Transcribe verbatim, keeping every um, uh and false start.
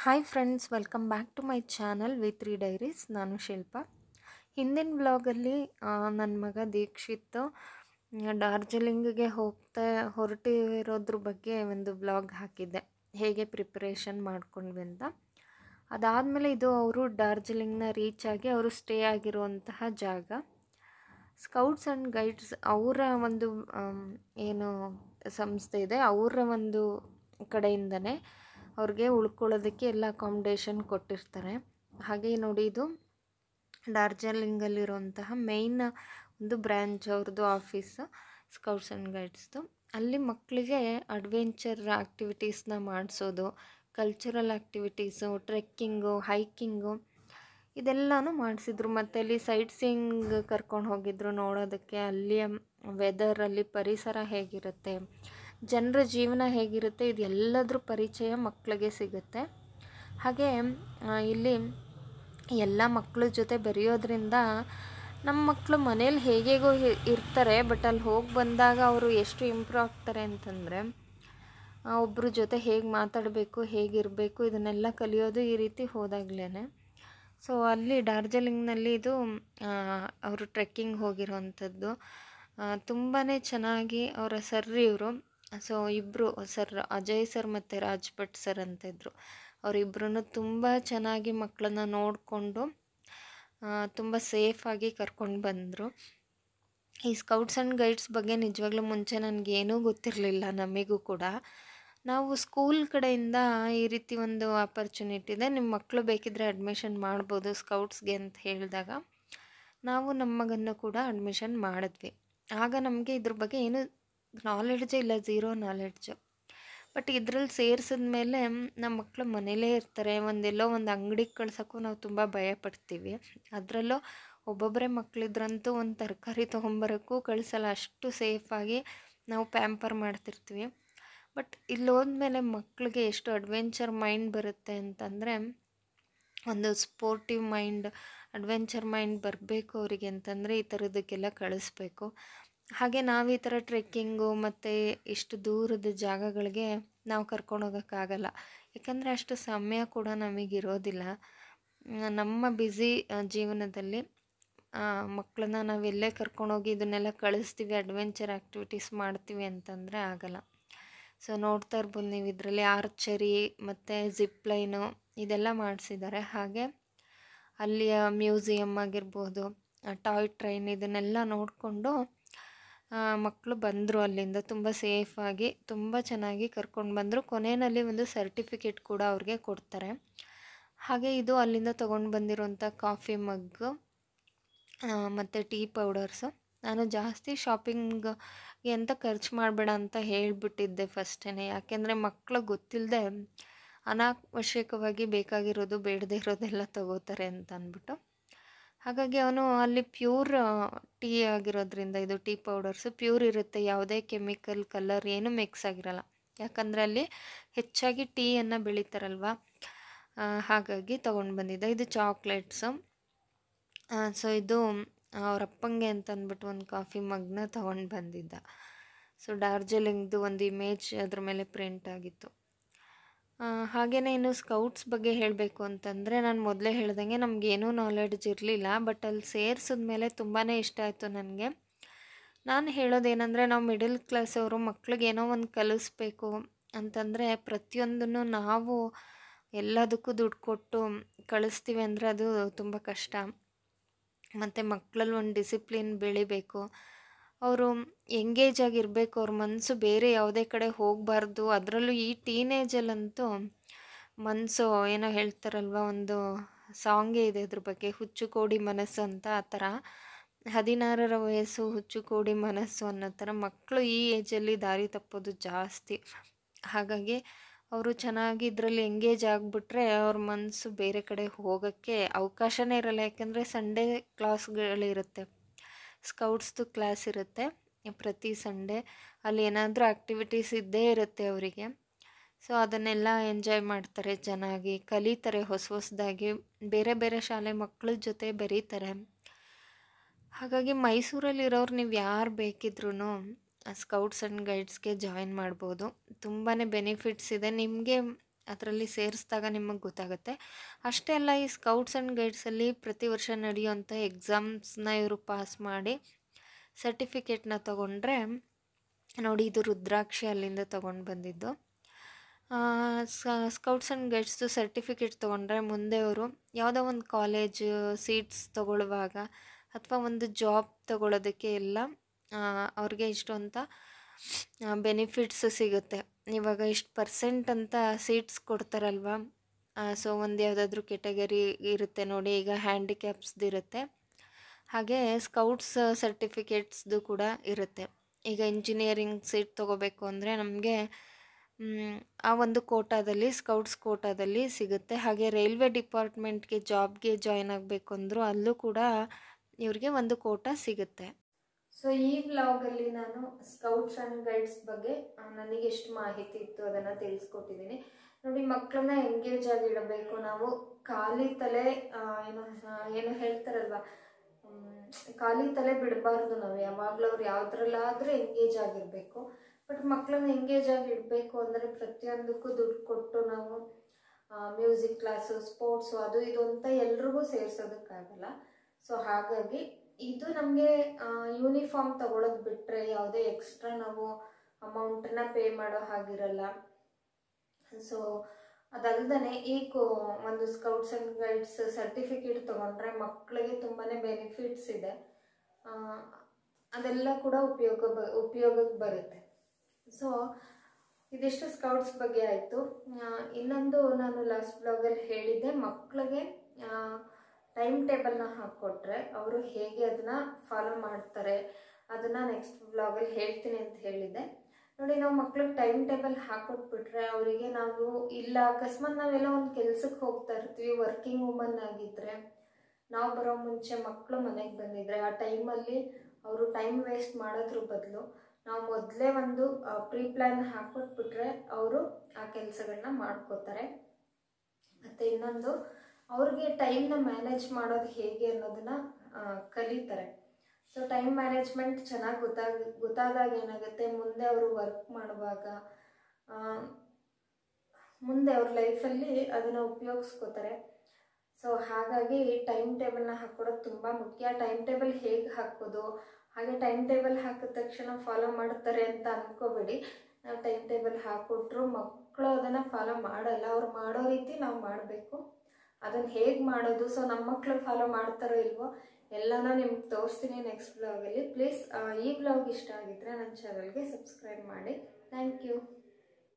Hi friends, welcome back to my channel V three diaries. ನಾನು ಶಿಲ್ಪ. ಹಿಂದಿನ ವ್ಲಾಗಲ್ಲಿ ನನ್ನ ಮಗ ದೀಕ್ಷಿತ್ ಡಾರ್ಜಿಲಿಂಗಿಗೆ ಹೋಗ್ತಾ ಹೊರಟಿರೋದ್ರ ಬಗ್ಗೆ ಒಂದು ವ್ಲಾಗ್ ಹಾಕಿದ್ದೆ, ಹೇಗೆ ಪ್ರಿಪ್ರೇಷನ್ ಮಾಡ್ಕೊಂಡ್ವಿ ಅಂತ. ಅದಾದಮೇಲೆ ಇದು ಅವರು ಡಾರ್ಜಿಲಿಂಗ್ನ ರೀಚ್ ಆಗಿ ಅವರು ಸ್ಟೇ ಆಗಿರುವಂತಹ ಜಾಗ. ಸ್ಕೌಟ್ಸ್ ಆ್ಯಂಡ್ ಗೈಡ್ಸ್ ಅವರ ಒಂದು ಏನು ಸಂಸ್ಥೆ ಇದೆ, ಅವರ ಒಂದು ಕಡೆಯಿಂದನೇ ಅವ್ರಿಗೆ ಉಳ್ಕೊಳ್ಳೋದಕ್ಕೆ ಎಲ್ಲ ಅಕಾಮಿಡೇಷನ್ ಕೊಟ್ಟಿರ್ತಾರೆ. ಹಾಗೆ ನೋಡಿ, ಇದು ಡಾರ್ಜಿಲಿಂಗಲ್ಲಿರುವಂತಹ ಮೇಯ್ನ್ ಒಂದು ಬ್ರ್ಯಾಂಚ್ ಅವ್ರದ್ದು ಆಫೀಸ್, ಸ್ಕೌಟ್ಸ್ ಆ್ಯಂಡ್ ಗೈಡ್ಸ್ದು. ಅಲ್ಲಿ ಮಕ್ಕಳಿಗೆ ಅಡ್ವೆಂಚರ್ ಆ್ಯಕ್ಟಿವಿಟೀಸ್ನ ಮಾಡಿಸೋದು, ಕಲ್ಚರಲ್ ಆ್ಯಕ್ಟಿವಿಟೀಸು, ಟ್ರೆಕ್ಕಿಂಗು, ಹೈಕಿಂಗು ಇದೆಲ್ಲನೂ ಮಾಡಿಸಿದ್ರು. ಮತ್ತು ಅಲ್ಲಿ ಸೈಟ್ ಸೀಯಿಂಗ್ ಕರ್ಕೊಂಡು ಹೋಗಿದ್ರು ನೋಡೋದಕ್ಕೆ. ಅಲ್ಲಿಯ ವೆದರಲ್ಲಿ ಪರಿಸರ ಹೇಗಿರುತ್ತೆ, ಜನರ ಜೀವನ ಹೇಗಿರುತ್ತೆ, ಇದು ಎಲ್ಲದ್ರ ಪರಿಚಯ ಮಕ್ಕಳಿಗೆ ಸಿಗುತ್ತೆ. ಹಾಗೆ ಇಲ್ಲಿ ಎಲ್ಲ ಮಕ್ಕಳ ಜೊತೆ ಬೆರೆಯೋದ್ರಿಂದ ನಮ್ಮ ಮಕ್ಕಳು ಮನೇಲಿ ಹೇಗೇಗೋ ಇರ್ತಾರೆ, ಬಟ್ ಅಲ್ಲಿ ಹೋಗಿ ಬಂದಾಗ ಅವರು ಎಷ್ಟು ಇಂಪ್ರೂವ್ ಆಗ್ತಾರೆ ಅಂತಂದರೆ, ಒಬ್ಬರ ಜೊತೆ ಹೇಗೆ ಮಾತಾಡಬೇಕು, ಹೇಗಿರಬೇಕು ಇದನ್ನೆಲ್ಲ ಕಲಿಯೋದು ಈ ರೀತಿ ಹೋದಾಗ್ಲೇ. ಸೊ ಅಲ್ಲಿ ಡಾರ್ಜಿಲಿಂಗ್ನಲ್ಲಿ ಇದು ಅವರು ಟ್ರೆಕ್ಕಿಂಗ್ ಹೋಗಿರೋವಂಥದ್ದು. ತುಂಬಾ ಚೆನ್ನಾಗಿ ಅವರ ಸರ್ ಇವರು, ಸೊ ಇಬ್ಬರು ಸರ್, ಅಜಯ್ ಸರ್ ಮತ್ತು ರಾಜ್ ಭಟ್ ಸರ್ ಅಂತ ಇದ್ದರು. ಅವರಿಬ್ಬರೂ ತುಂಬ ಚೆನ್ನಾಗಿ ಮಕ್ಕಳನ್ನ ನೋಡಿಕೊಂಡು ತುಂಬ ಸೇಫಾಗಿ ಕರ್ಕೊಂಡು ಬಂದರು. ಈ ಸ್ಕೌಟ್ಸ್ ಆ್ಯಂಡ್ ಗೈಡ್ಸ್ ಬಗ್ಗೆ ನಿಜವಾಗ್ಲೂ ಮುಂಚೆ ನನಗೇನೂ ಗೊತ್ತಿರಲಿಲ್ಲ. ನಮಗೂ ಕೂಡ ನಾವು ಸ್ಕೂಲ್ ಕಡೆಯಿಂದ ಈ ರೀತಿ ಒಂದು ಆಪರ್ಚುನಿಟಿ ಇದೆ, ನಿಮ್ಮ ಮಕ್ಕಳು ಬೇಕಿದ್ದರೆ ಅಡ್ಮಿಷನ್ ಮಾಡ್ಬೋದು ಸ್ಕೌಟ್ಸ್ಗೆ ಅಂತ ಹೇಳಿದಾಗ ನಾವು ನಮ್ಮ ಮಗನ್ನು ಕೂಡ ಅಡ್ಮಿಷನ್ ಮಾಡಿದ್ವಿ. ಆಗ ನಮಗೆ ಇದ್ರ ಬಗ್ಗೆ ಏನು ನಾಲೆಡ್ಜೇ ಇಲ್ಲ, ಝೀರೋ ನಾಲೆಡ್ಜು. ಬಟ್ ಇದ್ರಲ್ಲಿ ಸೇರಿಸಿದ ಮೇಲೆ ನಮ್ಮ ಮಕ್ಕಳು ಮನೇಲೇ ಇರ್ತಾರೆ. ಒಂದೆಲ್ಲೋ ಒಂದು ಅಂಗಡಿಗೆ ಕಳ್ಸೋಕ್ಕೂ ನಾವು ತುಂಬ ಭಯಪಡ್ತೀವಿ. ಅದರಲ್ಲೂ ಒಬ್ಬೊಬ್ಬರೇ ಮಕ್ಕಳಿದ್ರಂತೂ ಒಂದು ತರಕಾರಿ ತೊಗೊಂಬರೋಕ್ಕೂ ಕಳಿಸಲ್ಲ, ಅಷ್ಟು ಸೇಫಾಗಿ ನಾವು ಪ್ಯಾಂಪರ್ ಮಾಡ್ತಿರ್ತೀವಿ. ಬಟ್ ಇಲ್ಲಿ ಹೋದ್ಮೇಲೆ ಮಕ್ಕಳಿಗೆ ಎಷ್ಟು ಅಡ್ವೆಂಚರ್ ಮೈಂಡ್ ಬರುತ್ತೆ ಅಂತಂದರೆ, ಒಂದು ಸ್ಪೋರ್ಟಿವ್ ಮೈಂಡ್, ಅಡ್ವೆಂಚರ್ ಮೈಂಡ್ ಬರಬೇಕು ಅವರಿಗೆ ಅಂತಂದರೆ ಈ ಥರದಕ್ಕೆಲ್ಲ ಕಳಿಸ್ಬೇಕು. ಹಾಗೆ ನಾವು ಈ ಥರ ಟ್ರೆಕ್ಕಿಂಗು ಮತ್ತು ಇಷ್ಟು ದೂರದ ಜಾಗಗಳಿಗೆ ನಾವು ಕರ್ಕೊಂಡೋಗೋಕ್ಕಾಗಲ್ಲ, ಯಾಕಂದರೆ ಅಷ್ಟು ಸಮಯ ಕೂಡ ನಮಗಿರೋದಿಲ್ಲ. ನಮ್ಮ ಬ್ಯುಸಿ ಜೀವನದಲ್ಲಿ ಮಕ್ಕಳನ್ನ ನಾವು ಎಲ್ಲೇ ಕರ್ಕೊಂಡೋಗಿ ಇದನ್ನೆಲ್ಲ ಕಳಿಸ್ತೀವಿ, ಅಡ್ವೆಂಚರ್ ಆ್ಯಕ್ಟಿವಿಟೀಸ್ ಮಾಡ್ತೀವಿ ಅಂತಂದರೆ ಆಗಲ್ಲ. ಸೊ ನೋಡ್ತಾ ಇರ್ಬೋದು ನೀವು, ಇದರಲ್ಲಿ ಆರ್ಚರಿ ಮತ್ತು ಜಿಪ್ ಲೈನು ಇದೆಲ್ಲ ಮಾಡಿಸಿದ್ದಾರೆ. ಹಾಗೆ ಅಲ್ಲಿಯ ಮ್ಯೂಸಿಯಮ್ ಆಗಿರ್ಬೋದು, ಟಾಯ್ ಟ್ರೈನ್ ಇದನ್ನೆಲ್ಲ ನೋಡಿಕೊಂಡು ಮಕ್ಕಳು ಬಂದರು. ಅಲ್ಲಿಂದ ತುಂಬ ಸೇಫಾಗಿ ತುಂಬ ಚೆನ್ನಾಗಿ ಕರ್ಕೊಂಡು ಬಂದರು. ಕೊನೆಯಲ್ಲಿ ಒಂದು ಸರ್ಟಿಫಿಕೇಟ್ ಕೂಡ ಅವ್ರಿಗೆ ಕೊಡ್ತಾರೆ. ಹಾಗೆ ಇದು ಅಲ್ಲಿಂದ ತೊಗೊಂಡು ಬಂದಿರೋಂಥ ಕಾಫಿ ಮಗ್ಗು ಮತ್ತು ಟೀ ಪೌಡರ್ಸು. ನಾನು ಜಾಸ್ತಿ ಶಾಪಿಂಗ್ಗೆ ಅಂತ ಖರ್ಚು ಮಾಡಬೇಡ ಅಂತ ಹೇಳಿಬಿಟ್ಟಿದ್ದೆ ಫಸ್ಟೇ, ಯಾಕೆಂದರೆ ಮಕ್ಕಳು ಗೊತ್ತಿಲ್ಲದೆ ಅನಾವಶ್ಯಕವಾಗಿ ಬೇಕಾಗಿರೋದು ಬೇಡದೇ ಇರೋದೆಲ್ಲ ತಗೋತಾರೆ ಅಂತ ಅಂದ್ಬಿಟ್ಟು. ಹಾಗಾಗಿ ಅವನು ಅಲ್ಲಿ ಪ್ಯೂರ್ ಟೀ ಆಗಿರೋದ್ರಿಂದ, ಇದು ಟೀ ಪೌಡರ್ಸು ಪ್ಯೂರ್ ಇರುತ್ತೆ, ಯಾವುದೇ ಕೆಮಿಕಲ್ ಕಲರ್ ಏನೂ ಮಿಕ್ಸ್ ಆಗಿರಲ್ಲ, ಯಾಕಂದರೆ ಅಲ್ಲಿ ಹೆಚ್ಚಾಗಿ ಟೀಯನ್ನು ಬೆಳೀತಾರಲ್ವ, ಹಾಗಾಗಿ ತೊಗೊಂಡು ಬಂದಿದ್ದೆ. ಇದು ಚಾಕ್ಲೇಟ್ಸು. ಸೊ ಇದು ಅವ್ರ ಅಪ್ಪಂಗೆ ಅಂತ ಅಂದ್ಬಿಟ್ಟು ಒಂದು ಕಾಫಿ ಮಗ್ನ ತೊಗೊಂಡು ಬಂದಿದ್ದ. ಸೊ ಡಾರ್ಜಿಲಿಂಗ್ದು ಒಂದು ಇಮೇಜ್ ಅದ್ರ ಮೇಲೆ ಪ್ರಿಂಟ್ ಆಗಿತ್ತು. ಹಾಗೆಯೇ ಇನ್ನು ಸ್ಕೌಟ್ಸ್ ಬಗ್ಗೆ ಹೇಳಬೇಕು ಅಂತಂದರೆ, ನಾನು ಮೊದಲೇ ಹೇಳ್ದಂಗೆ ನಮಗೇನೂ ನಾಲೆಡ್ಜ್ ಇರಲಿಲ್ಲ, ಬಟ್ ಅಲ್ಲಿ ಸೇರಿಸಿದ್ಮೇಲೆ ತುಂಬಾ ಇಷ್ಟ ಆಯಿತು ನನಗೆ. ನಾನು ಹೇಳೋದೇನೆಂದರೆ, ನಾವು ಮಿಡಲ್ ಕ್ಲಾಸ್ ಅವರು ಮಕ್ಳಿಗೆ ಏನೋ ಒಂದು ಕಲಿಸ್ಬೇಕು ಅಂತಂದರೆ ಪ್ರತಿಯೊಂದನ್ನು ನಾವು ಎಲ್ಲದಕ್ಕೂ ದುಡ್ಡು ಕೊಟ್ಟು ಕಳಿಸ್ತೀವಿ ಅಂದರೆ ಅದು ತುಂಬ ಕಷ್ಟ. ಮತ್ತು ಮಕ್ಕಳಲ್ಲಿ ಒಂದು ಡಿಸಿಪ್ಲಿನ್ ಬೆಳಿಬೇಕು, ಅವರು ಎಂಗೇಜ್ ಆಗಿರಬೇಕು, ಅವ್ರ ಮನಸ್ಸು ಬೇರೆ ಯಾವುದೇ ಕಡೆ ಹೋಗಬಾರ್ದು. ಅದರಲ್ಲೂ ಈ ಟೀನೇಜಲ್ಲಂತೂ ಮನಸ್ಸು ಏನೋ ಹೇಳ್ತಾರಲ್ವ, ಒಂದು ಸಾಂಗೇ ಇದೆ ಅದ್ರ ಬಗ್ಗೆ, ಹುಚ್ಚು ಕೋಡಿ ಮನಸ್ಸು ಅಂತ. ಆ ಥರ ಹದಿನಾರರ ವಯಸ್ಸು ಹುಚ್ಚು ಕೋಡಿ ಮನಸ್ಸು ಅನ್ನೋ ಥರ ಮಕ್ಕಳು ಈ ಏಜಲ್ಲಿ ದಾರಿ ತಪ್ಪೋದು ಜಾಸ್ತಿ. ಹಾಗಾಗಿ ಅವರು ಚೆನ್ನಾಗಿ ಇದರಲ್ಲಿ ಎಂಗೇಜ್ ಆಗಿಬಿಟ್ರೆ ಅವ್ರ ಮನಸ್ಸು ಬೇರೆ ಕಡೆ ಹೋಗೋಕ್ಕೆ ಅವಕಾಶನೇ ಇರಲ್ಲ. ಯಾಕೆಂದರೆ ಸಂಡೇ ಕ್ಲಾಸ್ಗಳಿರುತ್ತೆ, ಸ್ಕೌಟ್ಸ್ದು ಕ್ಲಾಸ್ ಇರುತ್ತೆ ಪ್ರತಿ ಸಂಡೇ, ಅಲ್ಲಿ ಏನಾದರೂ ಆ್ಯಕ್ಟಿವಿಟೀಸ್ ಇದ್ದೇ ಇರುತ್ತೆ ಅವರಿಗೆ. ಸೊ ಅದನ್ನೆಲ್ಲ ಎಂಜಾಯ್ ಮಾಡ್ತಾರೆ, ಚೆನ್ನಾಗಿ ಕಲಿತಾರೆ, ಹೊಸ ಹೊಸದಾಗಿ ಬೇರೆ ಬೇರೆ ಶಾಲೆ ಮಕ್ಕಳ ಜೊತೆ ಬೆರೀತಾರೆ. ಹಾಗಾಗಿ ಮೈಸೂರಲ್ಲಿರೋರು ನೀವು ಯಾರು ಬೇಕಿದ್ರೂ ಸ್ಕೌಟ್ಸ್ ಆ್ಯಂಡ್ ಗೈಡ್ಸ್ಗೆ ಜಾಯಿನ್ ಮಾಡ್ಬೋದು. ತುಂಬಾ ಬೆನಿಫಿಟ್ಸ್ ಇದೆ. ನಿಮಗೆ ಅದರಲ್ಲಿ ಸೇರಿಸಿದಾಗ ನಿಮಗೆ ಗೊತ್ತಾಗುತ್ತೆ. ಅಷ್ಟೇ ಅಲ್ಲ, ಈ ಸ್ಕೌಟ್ಸ್ ಆ್ಯಂಡ್ ಗೈಡ್ಸಲ್ಲಿ ಪ್ರತಿ ವರ್ಷ ನಡೆಯುವಂಥ ಎಕ್ಸಾಮ್ಸ್ನ ಇವರು ಪಾಸ್ ಮಾಡಿ ಸರ್ಟಿಫಿಕೇಟ್ನ ತೊಗೊಂಡ್ರೆ, ನೋಡಿ ಇದು ರುದ್ರಾಕ್ಷಿ ಅಲ್ಲಿಂದ ತೊಗೊಂಡು ಬಂದಿದ್ದು. ಸ್ಕೌಟ್ಸ್ ಆ್ಯಂಡ್ ಗೈಡ್ಸ್ದು ಸರ್ಟಿಫಿಕೇಟ್ ತೊಗೊಂಡ್ರೆ ಮುಂದೆ ಅವರು ಯಾವುದೋ ಒಂದು ಕಾಲೇಜ್ ಸೀಟ್ಸ್ ತೊಗೊಳ್ಳುವಾಗ ಅಥವಾ ಒಂದು ಜಾಬ್ ತೊಗೊಳೋದಕ್ಕೆ ಎಲ್ಲ ಅವ್ರಿಗೆ ಇಷ್ಟು ಅಂತ ಬೆನಿಫಿಟ್ಸ್ ಸಿಗುತ್ತೆ. ಇವಾಗ ಇಷ್ಟು ಪರ್ಸೆಂಟ್ ಅಂತ ಸೀಟ್ಸ್ ಕೊಡ್ತಾರಲ್ವ, ಸೊ ಒಂದು ಯಾವುದಾದ್ರೂ ಕೆಟಗರಿ ಇರುತ್ತೆ ನೋಡಿ, ಈಗ ಹ್ಯಾಂಡಿಕ್ಯಾಪ್ಸ್ದು ಇರುತ್ತೆ, ಹಾಗೆ ಸ್ಕೌಟ್ಸ್ ಸರ್ಟಿಫಿಕೇಟ್ಸ್ದು ಕೂಡ ಇರುತ್ತೆ. ಈಗ ಇಂಜಿನಿಯರಿಂಗ್ ಸೀಟ್ ತೊಗೋಬೇಕು ಅಂದರೆ ನಮಗೆ ಆ ಒಂದು ಕೋಟಾದಲ್ಲಿ, ಸ್ಕೌಟ್ಸ್ ಕೋಟಾದಲ್ಲಿ ಸಿಗುತ್ತೆ. ಹಾಗೆ ರೈಲ್ವೆ ಡಿಪಾರ್ಟ್ಮೆಂಟ್ಗೆ ಜಾಬ್ಗೆ ಜಾಯ್ನ್ ಆಗಬೇಕು ಅಂದರೂ ಅಲ್ಲೂ ಕೂಡ ಇವ್ರಿಗೆ ಒಂದು ಕೋಟಾ ಸಿಗುತ್ತೆ. ಸೊ ಈ ವ್ಲಾಗಲ್ಲಿ ನಾನು ಸ್ಕೌಟ್ಸ್ ಆ್ಯಂಡ್ ಗೈಡ್ಸ್ ಬಗ್ಗೆ ನನಗೆ ಎಷ್ಟು ಮಾಹಿತಿ ಇತ್ತು ಅದನ್ನು ತಿಳಿಸ್ಕೊಟ್ಟಿದ್ದೀನಿ. ನೋಡಿ, ಮಕ್ಕಳನ್ನ ಎಂಗೇಜ್ ಆಗಿ ಇಡಬೇಕು ನಾವು. ಖಾಲಿ ತಲೆ ಏನು ಏನು ಹೇಳ್ತಾರಲ್ವ, ಖಾಲಿ ತಲೆ ಬಿಡಬಾರ್ದು ನಾವು. ಯಾವಾಗಲೂ ಅವ್ರು ಯಾವುದ್ರಲ್ಲಾದರೂ ಎಂಗೇಜ್ ಆಗಿರಬೇಕು. ಬಟ್ ಮಕ್ಕಳನ್ನ ಎಂಗೇಜ್ ಆಗಿ ಇಡಬೇಕು ಅಂದರೆ ಪ್ರತಿಯೊಂದಕ್ಕೂ ದುಡ್ಡು ಕೊಟ್ಟು ನಾವು ಮ್ಯೂಸಿಕ್ ಕ್ಲಾಸು, ಸ್ಪೋರ್ಟ್ಸು, ಅದು ಇದು ಅಂತ ಎಲ್ರಿಗೂ ಸೇರಿಸೋದಕ್ಕಾಗಲ್ಲ. ಸೊ ಹಾಗಾಗಿ ಇದು ನಮಗೆ ಯೂನಿಫಾರ್ಮ್ ತಗೊಳ್ಳೋದು ಬಿಟ್ಟರೆ ಯಾವುದೇ ಎಕ್ಸ್ಟ್ರಾ ನಾವು ಅಮೌಂಟನ್ನು ಪೇ ಮಾಡೋ ಹಾಗಿರಲ್ಲ. ಸೊ ಅದಲ್ಲದೆ ಈಗ ಒಂದು ಸ್ಕೌಟ್ಸ್ ಆ್ಯಂಡ್ ಗೈಡ್ಸ್ ಸರ್ಟಿಫಿಕೇಟ್ ತೊಗೊಂಡ್ರೆ ಮಕ್ಕಳಿಗೆ ತುಂಬಾ ಬೆನಿಫಿಟ್ಸ್ ಇದೆ. ಅದೆಲ್ಲ ಕೂಡ ಉಪಯೋಗ ಬ ಉಪಯೋಗಕ್ಕೆ ಬರುತ್ತೆ. ಸೊ ಇದಿಷ್ಟು ಸ್ಕೌಟ್ಸ್ ಬಗ್ಗೆ ಆಯಿತು. ಇನ್ನೊಂದು ನಾನು ಲಾಸ್ಟ್ ಬ್ಲಾಗಲ್ಲಿ ಹೇಳಿದ್ದೆ, ಮಕ್ಕಳಿಗೆ ಟೈಮ್ ಟೇಬಲ್ನ ಹಾಕ್ಕೊಟ್ರೆ ಅವರು ಹೇಗೆ ಅದನ್ನು ಫಾಲೋ ಮಾಡ್ತಾರೆ ಅದನ್ನು ನೆಕ್ಸ್ಟ್ ಬ್ಲಾಗಲ್ಲಿ ಹೇಳ್ತೀನಿ ಅಂತ ಹೇಳಿದ್ದೆ. ನೋಡಿ, ನಾವು ಮಕ್ಳಿಗೆ ಟೈಮ್ ಟೇಬಲ್ ಹಾಕೊಟ್ಬಿಟ್ರೆ ಅವರಿಗೆ ನಾವು ಇಲ್ಲ ಅಕಸ್ಮಾತ್ ನಾವೆಲ್ಲ ಒಂದು ಕೆಲ್ಸಕ್ಕೆ ಹೋಗ್ತಾ ಇರ್ತೀವಿ, ವರ್ಕಿಂಗ್ ವುಮನ್ ಆಗಿದ್ದರೆ ನಾವು ಬರೋ ಮುಂಚೆ ಮಕ್ಕಳು ಮನೆಗೆ ಬಂದಿದ್ರೆ ಆ ಟೈಮಲ್ಲಿ ಅವರು ಟೈಮ್ ವೇಸ್ಟ್ ಮಾಡೋದ್ರ ಬದಲು ನಾವು ಮೊದಲೇ ಒಂದು ಪ್ರೀ ಪ್ಲ್ಯಾನ್ ಹಾಕೊಟ್ಬಿಟ್ರೆ ಅವರು ಆ ಕೆಲಸಗಳನ್ನ ಮಾಡ್ಕೋತಾರೆ. ಮತ್ತು ಇನ್ನೊಂದು, ಅವ್ರಿಗೆ ಟೈಮ್ನ ಮ್ಯಾನೇಜ್ ಮಾಡೋದು ಹೇಗೆ ಅನ್ನೋದನ್ನು ಕಲಿತಾರೆ. ಸೊ ಟೈಮ್ ಮ್ಯಾನೇಜ್ಮೆಂಟ್ ಚೆನ್ನಾಗಿ ಗೊತ್ತಾಗ ಗೊತ್ತಾದಾಗ ಏನಾಗುತ್ತೆ, ಮುಂದೆ ಅವರು ವರ್ಕ್ ಮಾಡುವಾಗ ಮುಂದೆ ಅವ್ರ ಲೈಫಲ್ಲಿ ಅದನ್ನು ಉಪಯೋಗಿಸ್ಕೋತಾರೆ. ಸೊ ಹಾಗಾಗಿ ಟೈಮ್ ಟೇಬಲ್ನ ಹಾಕ್ಕೊಡೋದು ತುಂಬ ಮುಖ್ಯ. ಟೈಮ್ ಟೇಬಲ್ ಹೇಗೆ ಹಾಕೋದು, ಹಾಗೆ ಟೈಮ್ ಟೇಬಲ್ ಹಾಕಿದ ತಕ್ಷಣ ಫಾಲೋ ಮಾಡ್ತಾರೆ ಅಂತ ಅಂದ್ಕೋಬೇಡಿ. ನಾವು ಟೈಮ್ ಟೇಬಲ್ ಹಾಕ್ಕೊಟ್ರು ಮಕ್ಕಳು ಅದನ್ನು ಫಾಲೋ ಮಾಡಲ್ಲ. ಅವ್ರು ಮಾಡೋ ರೀತಿ ನಾವು ಮಾಡಬೇಕು. ಅದನ್ನು ಹೇಗೆ ಮಾಡೋದು, ಸೊ ನಮ್ಮ ಮಕ್ಕಳು ಫಾಲೋ ಮಾಡ್ತಾರೋ ಇಲ್ವೋ ಎಲ್ಲನೂ ನಿಮ್ಗೆ ತೋರಿಸ್ತೀನಿ ನೆಕ್ಸ್ಟ್ ಬ್ಲಾಗಲ್ಲಿ. ಪ್ಲೀಸ್ ಈ ಬ್ಲಾಗ್ ಇಷ್ಟ ಆಗಿದ್ದರೆ ನನ್ನ ಚಾನಲ್ಗೆ ಸಬ್ಸ್ಕ್ರೈಬ್ ಮಾಡಿ. Thank you.